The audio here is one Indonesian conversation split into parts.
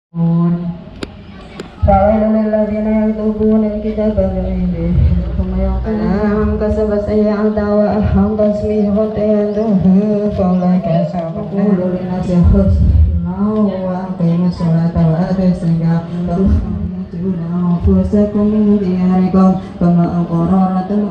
فويل للذين يكتبون الكتاب بأيديهم ثم يقولون كسبت سيئة وأحق اسمه خطيئته فأولئك يقول للناس حسنا وأقيموا الصلاة وآتوا الزكاة وأخرجون أنفسكم من دياركم كما أقررتم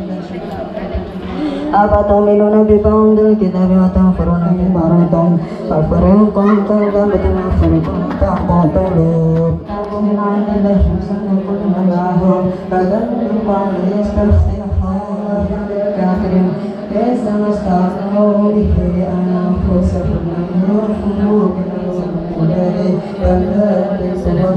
أفتؤمنون ببعض الكتاب وتكفرون ببعض ففريق كذبتم وفريق تقتلون من عند الله مسلمكم الله فذلك ليستفتحوا الكافرين ليس مستغنوا به أنفسهم يرفضوا بالله كذلك سبب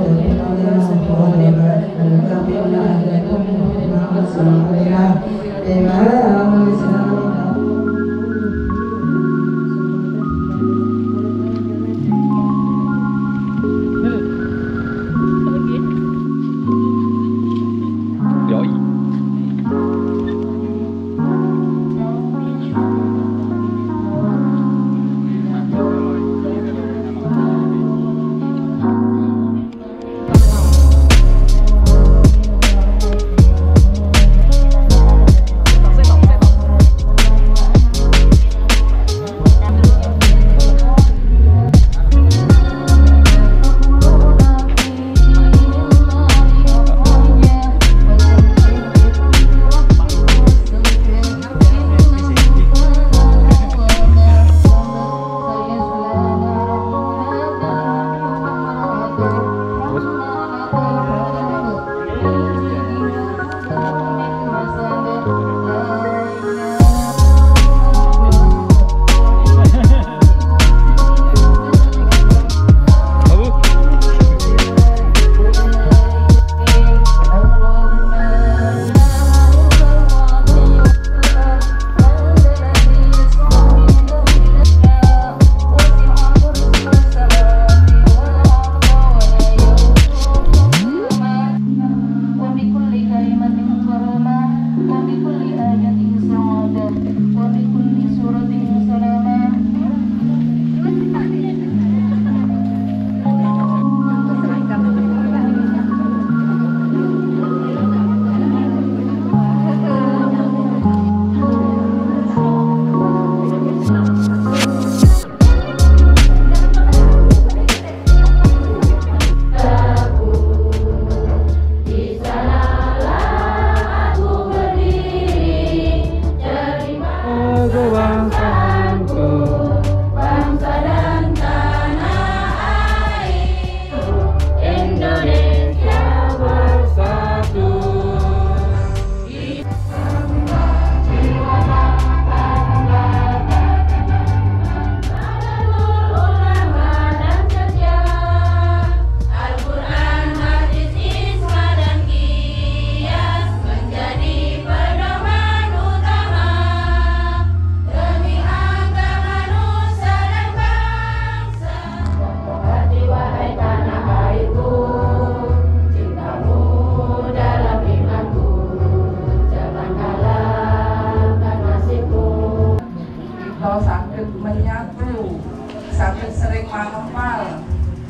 sakit sering manempal.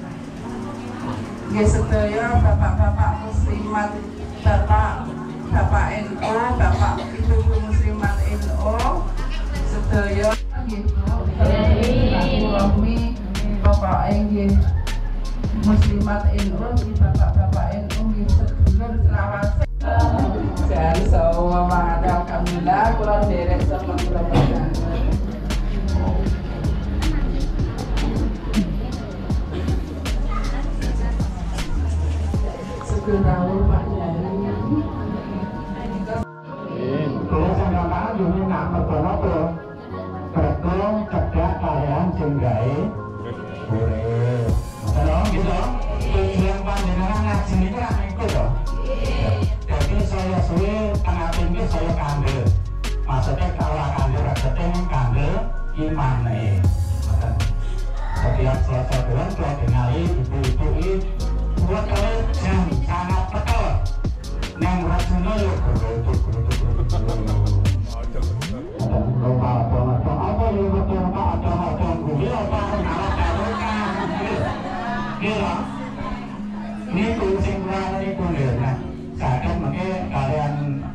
Nggih sedaya bapak-bapak muslimat, bapak NU, bapak ibu muslimat NU sedaya nggih Rohmi, bapak nggih muslimat NU, bapak-bapak NU nggih sedulur selawase. Jan sawa alhamdulillah kula derek sama kula panjenengan. Tahu Pak Nyai. Kalau sama Yuni nak berkono berkong cedak kalian jenggai boleh. Kalau gitu tujuan panjenengan ngaji ini kan ikut loh. Jadi saya suwe tengah tinggi saya kandel. Maksudnya kalau kandel maksudnya kandel iman nih. Setiap selesai bulan saya dengali ibu-ibu ini buat kalian jam sangat betul. Neng rasanya yuk pun ya. Nah, sakit mungkin kalian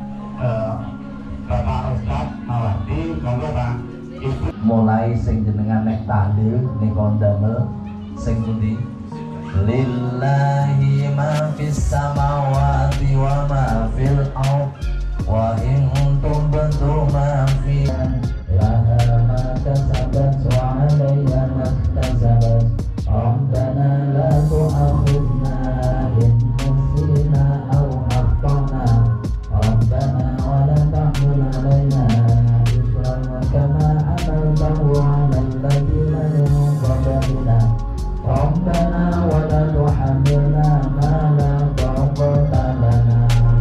Bapak Ustaz Mawardi, monggo Pak. Ibu mulai sing jenengan nek tahlil ning kondamel sing pundi lillahi ma fis samawati wa ma fil ardh wa in tubdu ma fi laha ma kasabat wa 'alayha ma kasabat rabbana la tu'akhidna in nasina aw akhtana rabbana wa la tahmil 'alaina كما عملته على الذين من قبلنا ربنا ولا تحملنا ما لا طاقة لنا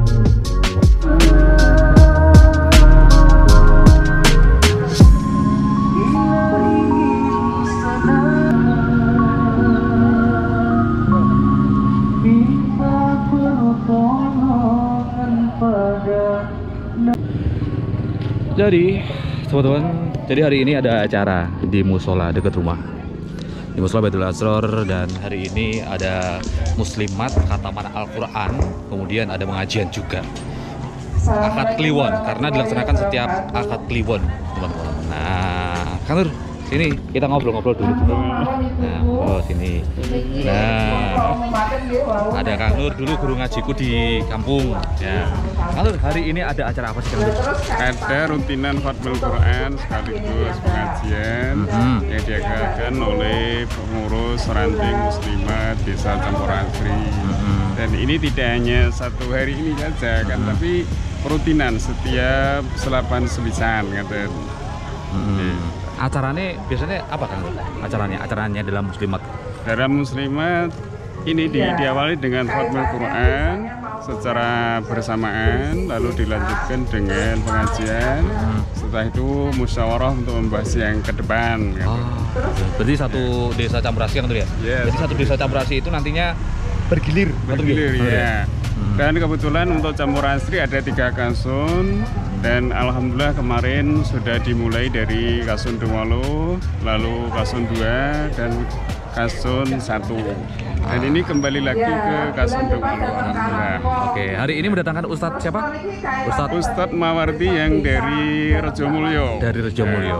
Jadi teman-teman, jadi hari ini ada acara di musola dekat rumah, di musola Baitul Asror, dan hari ini ada muslimat khataman Al-Quran, kemudian ada pengajian juga akad kliwon, karena dilaksanakan setiap akad kliwon teman-teman. Nah, Kang Nur, sini kita ngobrol-ngobrol dulu. Nah, oh sini. Nah, ada Kang Nur dulu guru ngajiku di kampung. Ya, Kang Nur, hari ini ada acara apa sih, Kang Nur? Ada rutinan Khatmul Quran sekaligus pengajian yang diadakan oleh pengurus ranting muslimat Desa Campurasri. Dan ini tidak hanya satu hari ini saja kan, tapi rutinan setiap selapan selisan kata. Acaranya biasanya apa, Kang? Acaranya dalam muslimat. Dalam muslimat ini diawali dengan Khatmul Quran secara bersamaan, lalu dilanjutkan dengan pengajian. Setelah itu musyawarah untuk membahas yang ke depan. Berarti satu desa Campurasri, Kang Nur ya? Yes. Jadi satu desa Campurasri itu nantinya bergilir ya. Dan kebetulan untuk Campurasri ada 3 kasun, dan alhamdulillah kemarin sudah dimulai dari Kasun Dungwalu, lalu Kasun 2 dan Kasun 1. Dan ini kembali lagi ke Kasun Dungwalu, alhamdulillah. Oke, hari ini mendatangkan Ustadz siapa? Ustadz Mawardi yang dari Rejomulyo. Dari Rejomulyo.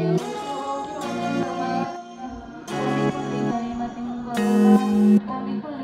Kami pun